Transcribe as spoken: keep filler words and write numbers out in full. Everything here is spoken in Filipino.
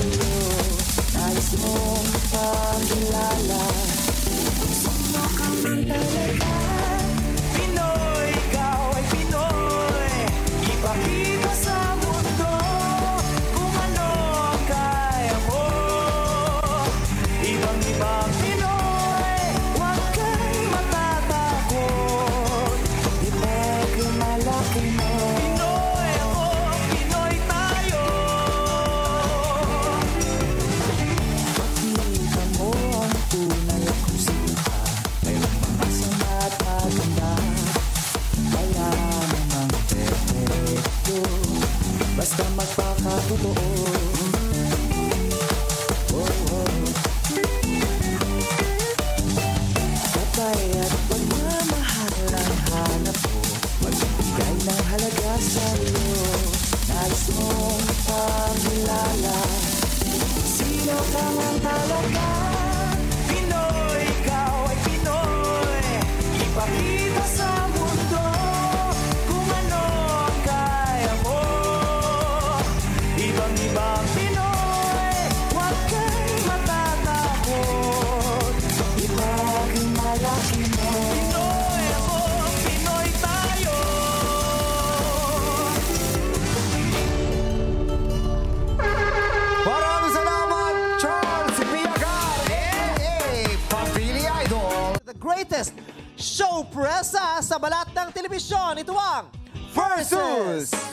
sa'yo. Nais mong ipakilala. Gusto mo kami talaga. Pinoy, ikaw ay Pinoy. Ipakita sa mundo kung ano ang kaya mo. Ibang-ibang Pinoy, huwag kang matatakot. Ipagmalaki mo. Pinoy ako, Pinoy tayo. Pakita mo ang tunay at kusita. Mayroong mga sama at maganda. Wala namang perfecto, basta magpakatotoo. Oh, oh. Tatay at pagmamahal ang hanap mo. Magbibigay ng halaga sa'yo. Nais mong ipakilala. Sino ka man talaga? Pinoy, ikaw ay Pinoy. Ipakita sa mundo kung ano ang kaya mo. Ibang-ibang Pinoy, huwag kang matatakot. Ipagmalaki mo. Pinoy ako, Pinoy tayo. Maraming salamat, Charles Biagar, aka Pa-bili Idol. The greatest show presa sa balat ng telebisyon. Ito ang Versus!